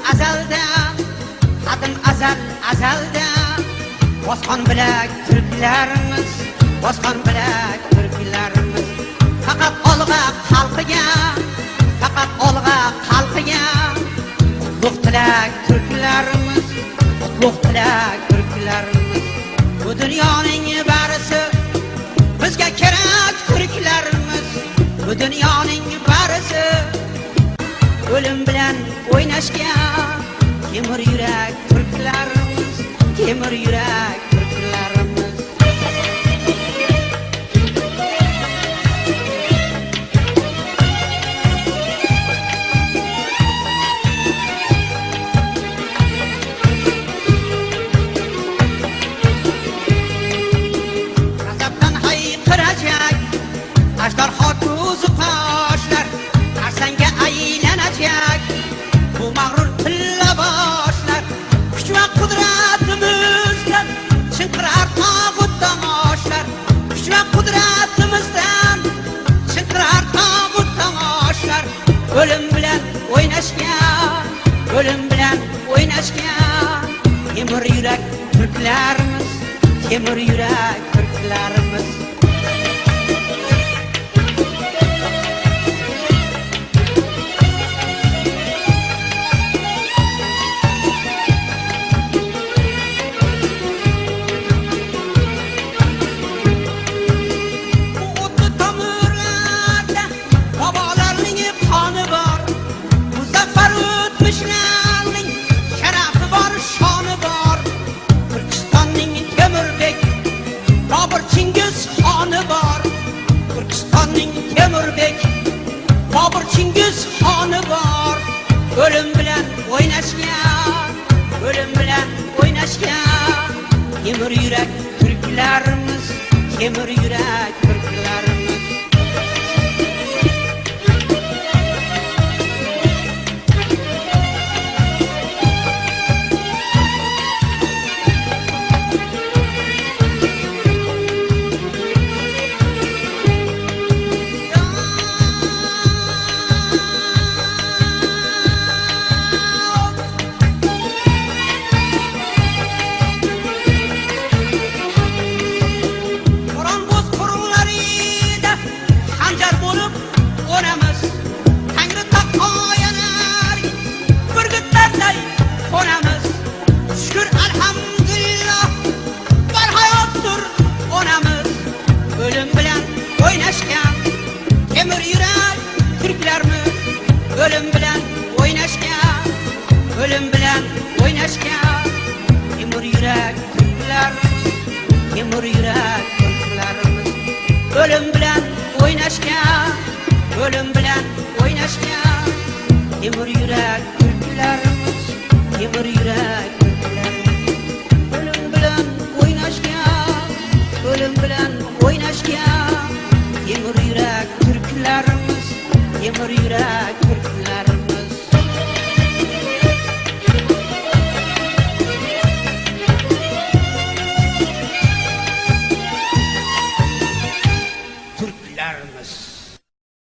azalda, qadim azalda bosqon bilak turklarimiz, bosqon bilak turklarimiz. Faqat olg'a xalqiga, faqat olg'a xalqiga qutlug' tilak turklarimiz, qutlug' tilak turklarimiz. Bu dunyoning barisi bizga kerak turklarimiz, bu dunyoning barisi o'lim bilan o'ynashga temir yurak turklarimiz, temir yurak turklarimiz. G'azabdan hayqirajak ajdarho ko'zi qoshlar, arsanga aylanajak bu mag'rur tilla boshlar. Kuch va qudratimizdan chinqirar tog'ut tomoshlar, kuch va qudratimizdan chinqirar tog'ut tomoshlar. O'lim bilan o'ynashga, o'lim bilan o'ynashga temir yurak turklarimiz, temir yurak turklarimiz. Bobur Chingiz xoni bor, o'lim bilan o'ynashga, o'lim bilan o'ynashga temir yurak turklarimiz, temir yurak turklarimiz. Temir yurak turklarimiz, o'lim bilan o'ynashga, o'lim bilan o'ynashga temir yurak turklarimiz, temir yurak turklarimiz. O'lim bilan o'ynashga, o'lim bilan o'ynashga temir yurak turklarimiz, temir yurak turklarimiz. O'lim bilan o'ynashga, o'lim bilan o'ynashga temir yurak turklarimiz, temir yurak turklarimiz.